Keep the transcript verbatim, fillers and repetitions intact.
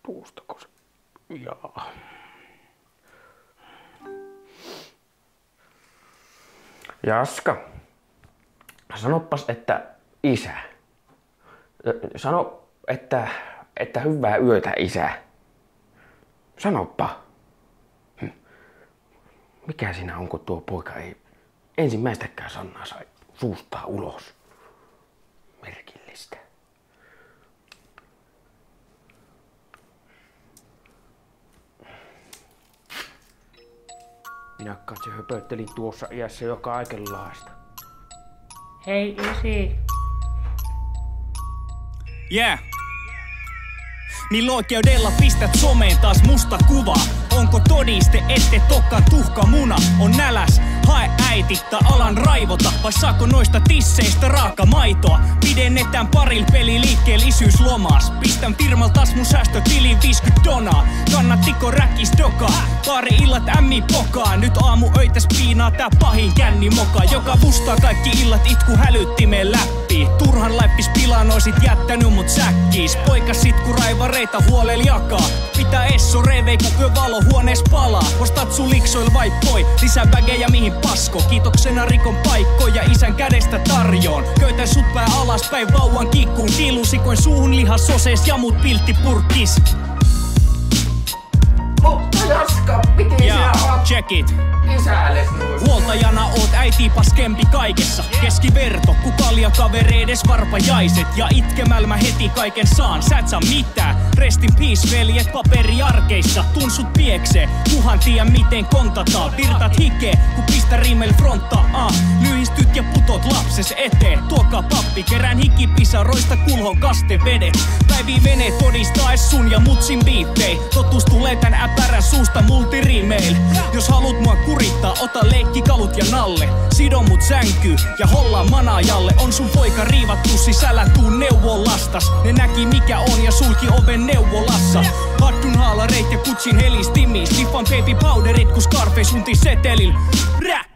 Tuostako se? Jaa. Jaska, sanoppas, että isä. Sano, että, että hyvää yötä, isä. Sanoppa. Mikä siinä on, kun tuo poika ei ensimmäistäkään sanaa sai suustaa ulos? Merkillistä. Minä katse höpöttelin tuossa iässä jo kaikenlaista. Hei isi. Yeah. Millä oikeudella pistät someen taas musta kuva? Onko todiste, ette tokka tuhka muna on näläs? Hae äitiktä, alan raivota. Vai saako noista tisseistä raaka maitoa? Pidennetään paril peli liikkeellä isyyslomaas. Pistän firmal taas mun säästötiliin viisikymmentä donaa. Kannattiko räkis dokaa? Pari illat ämmi pokaa. Nyt aamu öitäs piinaa tää pahin känni moka. Joka mustaa kaikki illat itku hälyttimeen läppi. Turhan läppis pilaan oisit jättänyt mut säkkiis. Poika sit ku raivareita huolel jakaa. Pitää esso revei ku yö valo huonees palaa. Ostat sun liksoil vai poi. Lisää vägejä mihin pasko. Kiitoksena rikon paikkoja isän kädestä tarjoon. Köytän sut pää alaspäin vauvan kikkuun. Kiilusikoin suuhun lihas sosees ja mut piltti purkis. Mutta Jaska, miten sinä oot check it. isälles noin? Huoltajana oot äiti paskempi kaikessa. Keskiverto, ku kaljakavereides varpajaiset. Ja itkemällä mä heti kaiken saan, sä et saa mitään. Rest in peace veljet paperiarkeissa. Tun sut pieksee, kuhan tiedä miten kontataan. Virtat hikee, ku pistä riimel fronttaa. Ah, lyhistyt ja putot lapses eteen. Tuokaa pappi, kerään hikipisaroista kulhon kastevedet. Päivii menee todistaes sun ja mutsin biittei. Totuus tulee tän äpärän suusta multirimeil. Jos haluut mua kurittaa, ota leikkikalut ja nalle. Sido mut sänkyy ja hollaa manaajalle. On sun poika riivattu sisällä, tuu neuvoo lastas. Ne näki mikä on ja sulki oven neuvolassa. Hattun haalareit ja kutsin helis timis. Liffan baby powderit ku Scarface unti setelil. Rä!